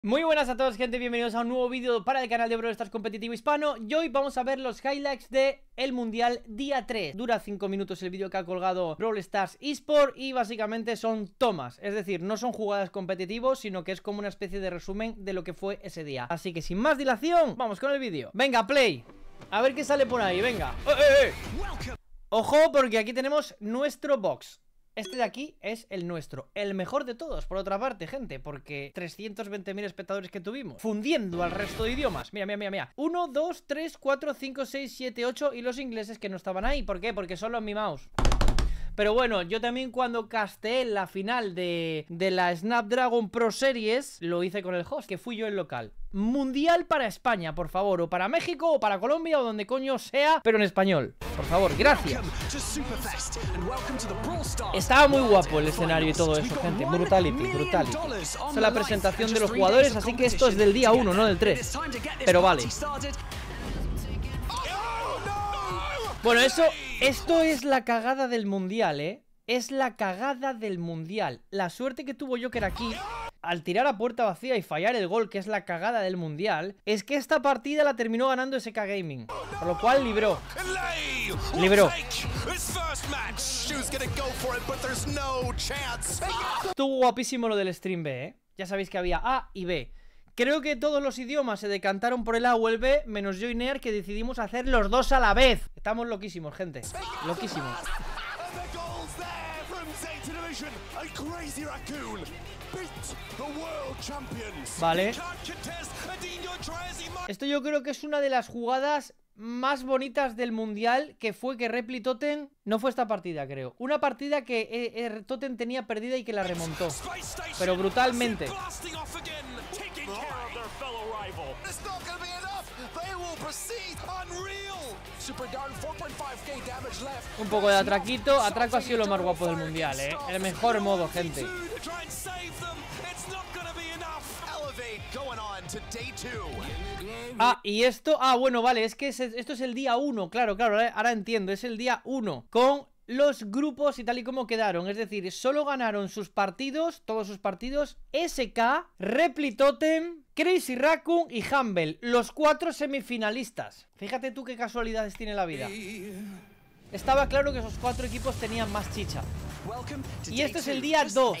Muy buenas a todos, gente, bienvenidos a un nuevo vídeo para el canal de Brawl Stars Competitivo Hispano. Y hoy vamos a ver los highlights de el Mundial día 3. Dura 5 minutos el vídeo que ha colgado Brawl Stars eSport y básicamente son tomas. Es decir, no son jugadas competitivos, sino que es como una especie de resumen de lo que fue ese día. Así que sin más dilación, vamos con el vídeo. Venga, play. A ver qué sale por ahí, venga. Ojo, porque aquí tenemos nuestro box. Este de aquí es el nuestro, el mejor de todos, por otra parte, gente, porque 320.000 espectadores que tuvimos, fundiendo al resto de idiomas. Mira, mira, mira, mira. 1, 2, 3, 4, 5, 6, 7, 8 y los ingleses que no estaban ahí. ¿Por qué? Porque solo en mi mouse. Pero bueno, yo también cuando casteé la final de la Snapdragon Pro Series, lo hice con el host, que fui yo el local. Mundial para España, por favor, o para México, o para Colombia, o donde coño sea, pero en español. Por favor, gracias. Estaba muy guapo el escenario y todo eso, gente. Brutality, brutality. Esta es la presentación de los jugadores, así que esto es del día 1, no del 3. Pero vale. Bueno, esto es la cagada del mundial, ¿eh? Es la cagada del mundial. La suerte que tuvo Joker aquí, al tirar a puerta vacía y fallar el gol, que es la cagada del mundial, es que esta partida la terminó ganando SK Gaming. Por lo cual libró. Estuvo guapísimo lo del stream B, ¿eh? Ya sabéis que había A y B. Creo que todos los idiomas se decantaron por el A o el B, menos yo y Near, que decidimos hacer los dos a la vez. Estamos loquísimos, gente. Loquísimos. Vale. Esto yo creo que es una de las jugadas más bonitas del mundial, que fue que Repli Totem, no fue esta partida, creo, una partida que Totem tenía perdida y que la remontó, pero brutalmente. Un poco de atraquito. Atraco ha sido lo más guapo del mundial, el mejor modo, gente. Ah, y esto, bueno, vale, es que esto es el día 1, claro, ahora entiendo, es el día 1 con los grupos y tal y como quedaron. Es decir, solo ganaron sus partidos, todos sus partidos, SK, Repli Totem, Crazy Raccoon y Humble, los 4 semifinalistas. Fíjate tú qué casualidades tiene la vida. Estaba claro que esos 4 equipos tenían más chicha. Y este es el día 2.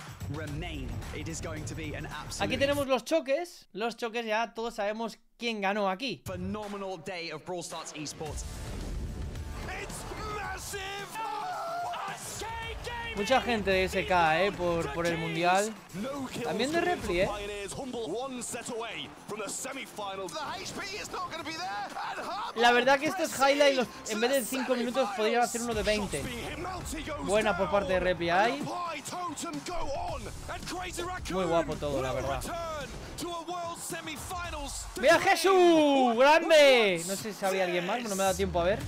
Aquí tenemos los choques. Los choques, ya todos sabemos quién ganó aquí. Mucha gente de SK, por el mundial. También de Repli, La verdad que estos highlights, en vez de 5 minutos, podrían hacer uno de 20. Buena por parte de Repli ahí. Muy guapo todo, la verdad. ¡Mira Jesús! ¡Grande! No sé si había alguien más, no me da tiempo a ver.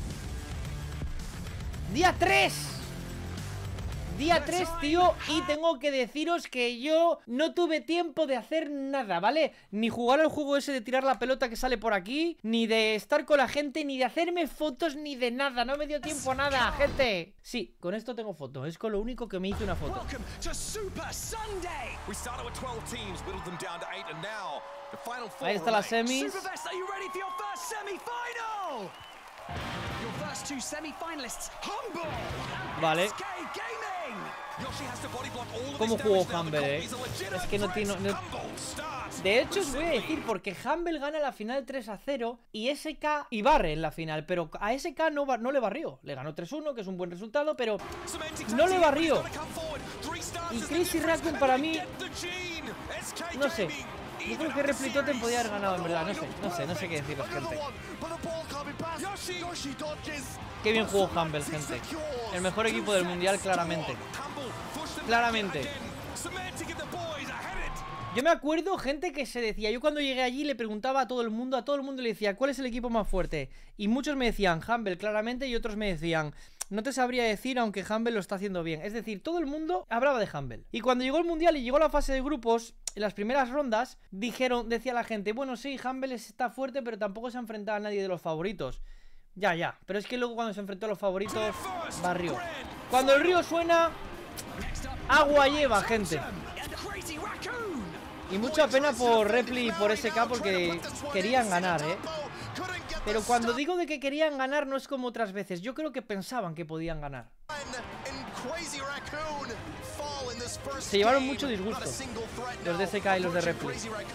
Día 3. Día 3, tío, y tengo que deciros que yo no tuve tiempo de hacer nada, ¿vale? Ni jugar al juego ese de tirar la pelota que sale por aquí, ni de estar con la gente, ni de hacerme fotos, ni de nada. No me dio tiempo a nada, gente. Sí, con esto tengo foto, es con lo único que me hice una foto. Ahí está la semis. Vale. ¿Cómo jugó Humble, Es que no tiene... De hecho, os voy a decir, porque Humble gana la final 3-0 y SK y barre en la final, pero a SK no le barrió. Le ganó 3-1, que es un buen resultado, pero no le barrió. Y Crazy Raccoon para mí, no sé. Yo creo que Repli Totem podía haber ganado, en verdad. No sé qué deciros, gente. Qué bien jugó Humble, gente. El mejor equipo del mundial, claramente. Claramente. Yo me acuerdo, gente, que se decía, yo cuando llegué allí le preguntaba a todo el mundo le decía, ¿cuál es el equipo más fuerte? Y muchos me decían Humble, claramente, y otros me decían, no te sabría decir, aunque Humble lo está haciendo bien. Es decir, todo el mundo hablaba de Humble. Y cuando llegó el mundial y llegó la fase de grupos, en las primeras rondas, decía la gente, bueno, sí, Humble está fuerte, pero tampoco se ha enfrentado a nadie de los favoritos. Ya, pero es que luego cuando se enfrentó a los favoritos, barrió. Cuando el río suena, agua lleva, gente. Y mucha pena por Repli y por SK porque querían ganar, Pero cuando digo de que querían ganar no es como otras veces. Yo creo que pensaban que podían ganar. Se llevaron mucho disgusto los de SK y los de Repli.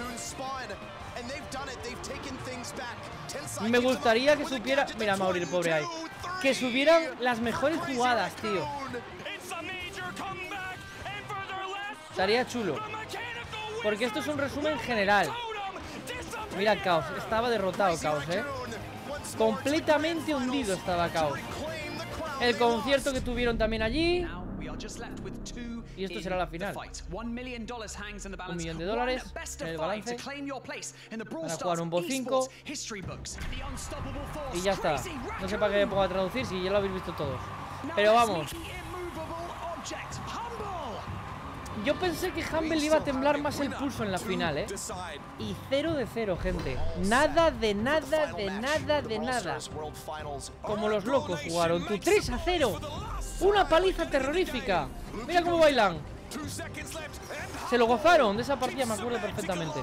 Me gustaría que supiera... Mira, Mauri, el pobre ahí. Que subieran las mejores jugadas, tío. Estaría chulo. Porque esto es un resumen general. Mira Caos, estaba derrotado Caos, completamente hundido estaba Caos. El concierto que tuvieron también allí. Y esto será la final. $1 millón en el balance. Van a jugar un bot 5. Y ya está. No sé para qué me pongo a traducir si ya lo habéis visto todos. Pero vamos. Yo pensé que Humble iba a temblar más el pulso en la final, Y 0 de 0, gente. Nada de nada, de nada, de nada. Como los locos jugaron. Tú 3 a 0. Una paliza terrorífica. Mira cómo bailan. Se lo gozaron. De esa partida me acuerdo perfectamente.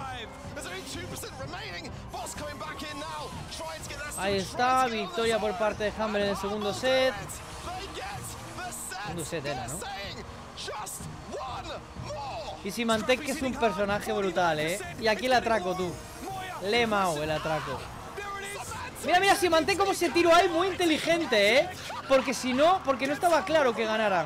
Ahí está. Victoria por parte de Humble en el segundo set. Segundo set era, ¿no? Y Symantec, que es un personaje brutal, Y aquí el atraco, tú. Le Mao, el atraco. Mira, mira, Symantec cómo se tiró ahí. Muy inteligente, Porque si no, porque no estaba claro que ganaran.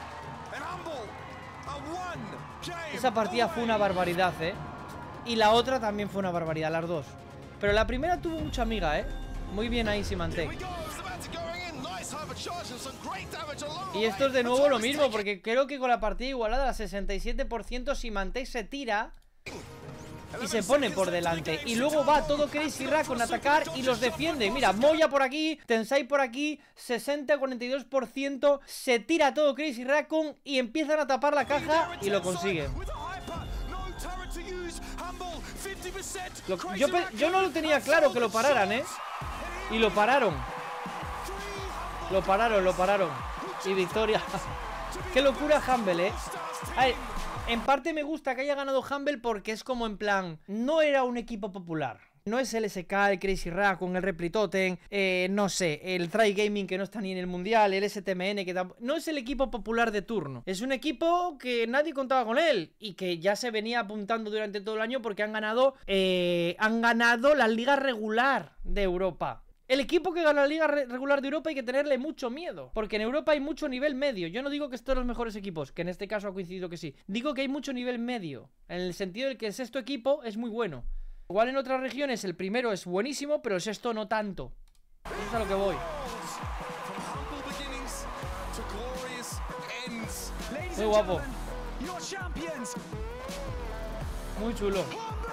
Esa partida fue una barbaridad, Y la otra también fue una barbaridad, las dos. Pero la primera tuvo mucha amiga, Muy bien ahí Symantec. Y esto es de nuevo lo mismo, porque creo que con la partida igualada al 67% Symantec se tira y se pone por delante. Y luego va todo Crazy Raccoon a atacar y los defiende. Mira, Moya por aquí, Tensai por aquí, 60-42%. Se tira todo Crazy Raccoon y empiezan a tapar la caja y lo consiguen. Yo no lo tenía claro que lo pararan, Y lo pararon. Lo pararon. Y victoria. Qué locura Humble, A ver, en parte me gusta que haya ganado Humble porque es como en plan, no era un equipo popular. No es el SK, el Crazy Raccoon, el Repli Totem, no sé, el Try Gaming que no está ni en el mundial, el STMN que tampoco... No es el equipo popular de turno. Es un equipo que nadie contaba con él y que ya se venía apuntando durante todo el año porque han ganado la liga regular de Europa. El equipo que gana la liga regular de Europa hay que tenerle mucho miedo, porque en Europa hay mucho nivel medio. Yo no digo que estos son los mejores equipos, que en este caso ha coincidido que sí. Digo que hay mucho nivel medio, en el sentido de que el sexto equipo es muy bueno. Igual en otras regiones el primero es buenísimo, pero el sexto no tanto. Eso es a lo que voy. Muy guapo. Muy chulo.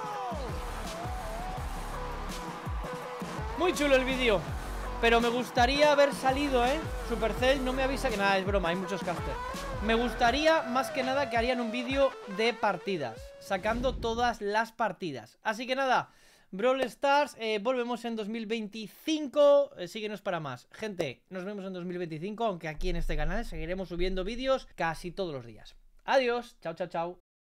Muy chulo el vídeo. Pero me gustaría haber salido, Supercell no me avisa que nada, es broma, hay muchos casters. Me gustaría, más que nada, que harían un vídeo de partidas, sacando todas las partidas. Así que nada, Brawl Stars, volvemos en 2025, síguenos para más. Gente, nos vemos en 2025, aunque aquí en este canal seguiremos subiendo vídeos casi todos los días. Adiós, chao, chao, chao.